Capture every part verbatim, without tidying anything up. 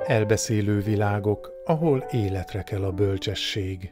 Elbeszélő világok, ahol életre kell a bölcsesség.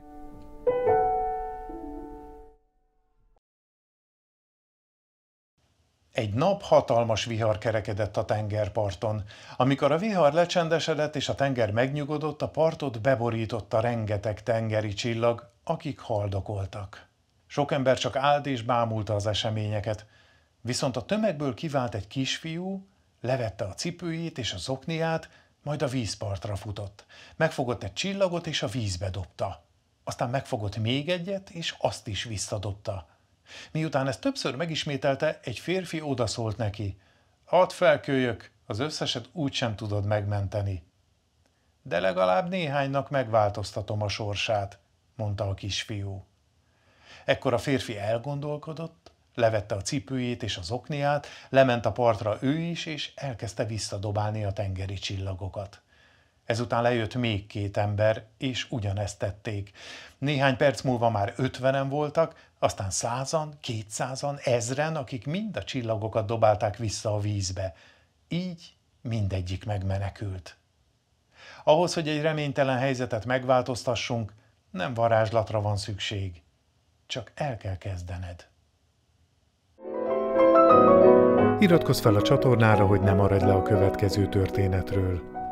Egy nap hatalmas vihar kerekedett a tengerparton. Amikor a vihar lecsendesedett és a tenger megnyugodott, a partot beborította rengeteg tengeri csillag, akik haldokoltak. Sok ember csak állt és bámulta az eseményeket, viszont a tömegből kivált egy kisfiú, levette a cipőjét és a zokniát, majd a vízpartra futott. Megfogott egy csillagot és a vízbe dobta. Aztán megfogott még egyet, és azt is visszadobta. Miután ezt többször megismételte, egy férfi odaszólt neki. Add fel, kölyök, az összeset úgysem tudod megmenteni. De legalább néhánynak megváltoztatom a sorsát, mondta a kisfiú. Ekkor a férfi elgondolkodott, levette a cipőjét és az okniát, lement a partra ő is, és elkezdte visszadobálni a tengeri csillagokat. Ezután lejött még két ember, és ugyanezt tették. Néhány perc múlva már ötvenen voltak, aztán százan, kétszázan, ezren, akik mind a csillagokat dobálták vissza a vízbe. Így mindegyik megmenekült. Ahhoz, hogy egy reménytelen helyzetet megváltoztassunk, nem varázslatra van szükség. Csak el kell kezdened. Iratkozz fel a csatornára, hogy ne maradj le a következő történetről.